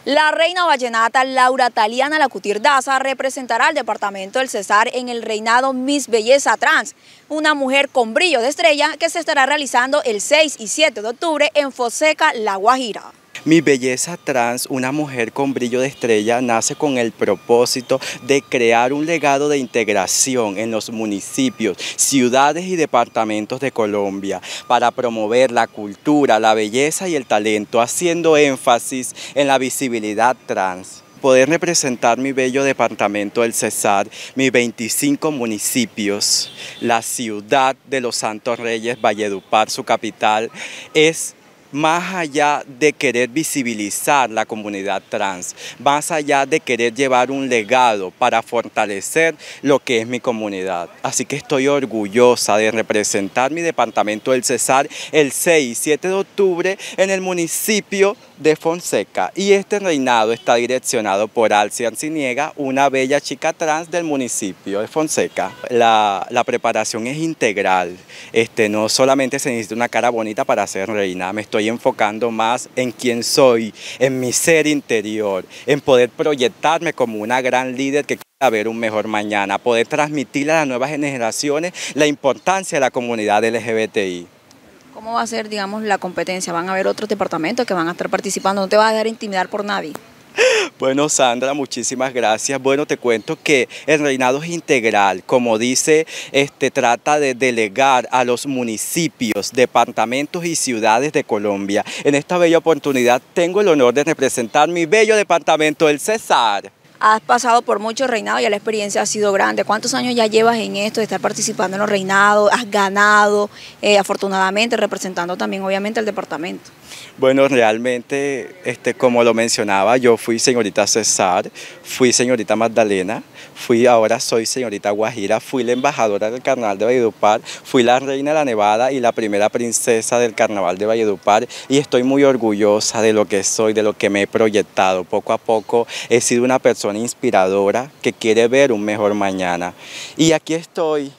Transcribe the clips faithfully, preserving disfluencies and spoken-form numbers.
La reina vallenata Laura Taliana Lacutir Daza representará al departamento del Cesar en el reinado Miss Belleza Trans, una mujer con brillo de estrella que se estará realizando el seis y siete de octubre en Fonseca, La Guajira. Mi Belleza Trans, una mujer con brillo de estrella, nace con el propósito de crear un legado de integración en los municipios, ciudades y departamentos de Colombia para promover la cultura, la belleza y el talento, haciendo énfasis en la visibilidad trans. Poder representar mi bello departamento del Cesar, mis veinticinco municipios, la ciudad de los Santos Reyes, Valledupar, su capital, es más allá de querer visibilizar la comunidad trans, más allá de querer llevar un legado para fortalecer lo que es mi comunidad. Así que estoy orgullosa de representar mi departamento del Cesar el seis y siete de octubre en el municipio de Fonseca. Y este reinado está direccionado por Alci Arciniega, una bella chica trans del municipio de Fonseca. La, la preparación es integral, este, no solamente se necesita una cara bonita para ser reina, me estoy Estoy enfocando más en quién soy, en mi ser interior, en poder proyectarme como una gran líder que quiera ver un mejor mañana, poder transmitirle a las nuevas generaciones la importancia de la comunidad L G B T I. ¿Cómo va a ser, digamos, la competencia? ¿Van a haber otros departamentos que van a estar participando? ¿No te vas a dejar intimidar por nadie? Bueno, Sandra, muchísimas gracias. Bueno, te cuento que el reinado es integral, como dice, este, trata de delegar a los municipios, departamentos y ciudades de Colombia. En esta bella oportunidad tengo el honor de representar mi bello departamento del Cesar. Has pasado por muchos reinados, ya la experiencia ha sido grande. ¿Cuántos años ya llevas en esto de estar participando en los reinados? ¿Has ganado, eh, afortunadamente, representando también, obviamente, el departamento? Bueno, realmente, este, como lo mencionaba, yo fui señorita Cesar, fui señorita Magdalena, fui, ahora soy señorita Guajira, fui la embajadora del Carnaval de Valledupar, fui la reina de la Nevada y la primera princesa del Carnaval de Valledupar, y estoy muy orgullosa de lo que soy, de lo que me he proyectado. Poco a poco he sido una persona inspiradora que quiere ver un mejor mañana. Y aquí estoy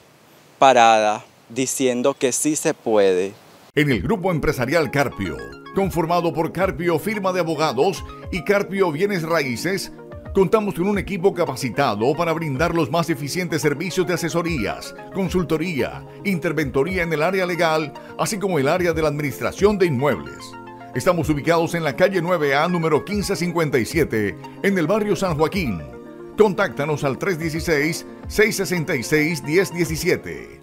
parada diciendo que sí se puede. En el Grupo Empresarial Carpio, conformado por Carpio Firma de Abogados y Carpio Bienes Raíces, contamos con un equipo capacitado para brindar los más eficientes servicios de asesorías, consultoría, interventoría en el área legal, así como el área de la administración de inmuebles. Estamos ubicados en la calle nueve A, número quince cincuenta y siete, en el barrio San Joaquín. Contáctanos al tres uno seis, seis seis seis, uno cero uno siete.